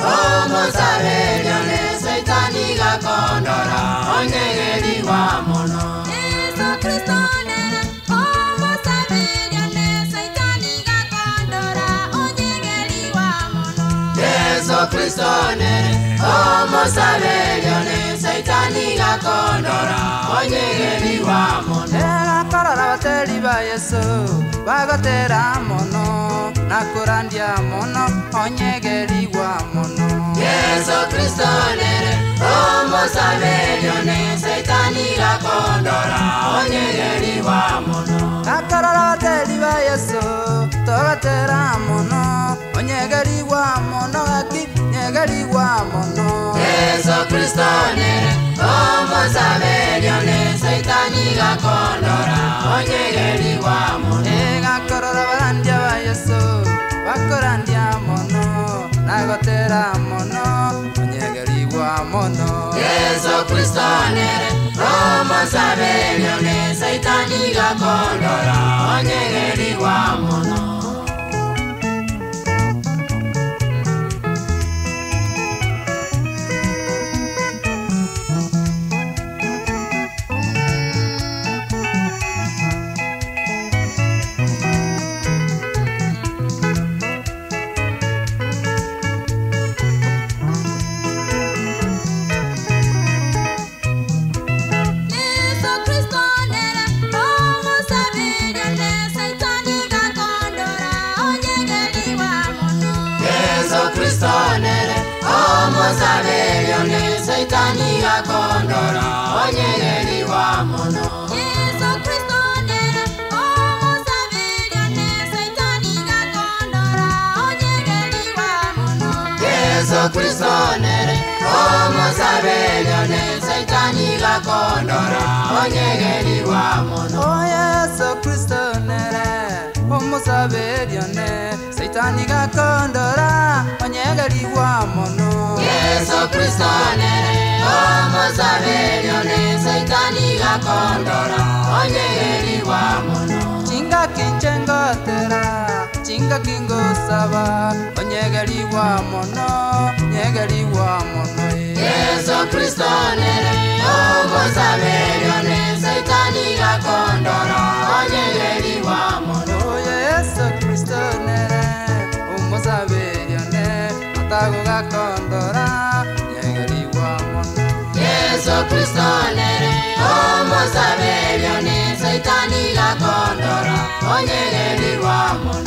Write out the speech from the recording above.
omosaberi one saitani gakondora onyegeri wa mono Yeso Kristo nere omosaberi one saitani gakondora onyegeri wa mono Yeso Kristo nere omosaberi one saitani gakondora onyegeri wa mono Korora bateri ba Yesu bagotera mono nakurandia mono onyegeri wa mono Yeso Kristo nere omosaberi one saitani gakondora onyegeri wa mono Korora bateri ba Yesu togotera mono onyegeri wa mono aki nyegeri wa mono Yeso Kristo nere omosaberi one saitani gakondora onyegeri wa mono Korora barandia ba Yesu bakorandia mono nagotera mono onyegeri wa mono Yeso Kristo nere omosaberi one saitani gakondora onyegeri wa mono omosaberi one saitani gakondora onyegeri wa mono Yeso Kristo nere omosaberi one saitani gakondora onyegeri wa mono Yeso Kristo nere omosaberi one saitani gakondora onyegeri wa mono Yesu Kristo nere omosaberi one saitani gakondora onyegeri wa mono Yeso Kristo nere omosaberi one saitani gakondora onyegeri wa mono Chinga kinchengotera chinga kingosaba onyegeri wa mono nyegeri wa mono Yeso Kristo nere omosaberi one saitani gakondora onyegeri wa mono Yesu Kristo nere omosaberi one atago gakondora nyegeri wa mono Yeso Kristo nere omosaberi one saitani gakondora onyegeri wa mono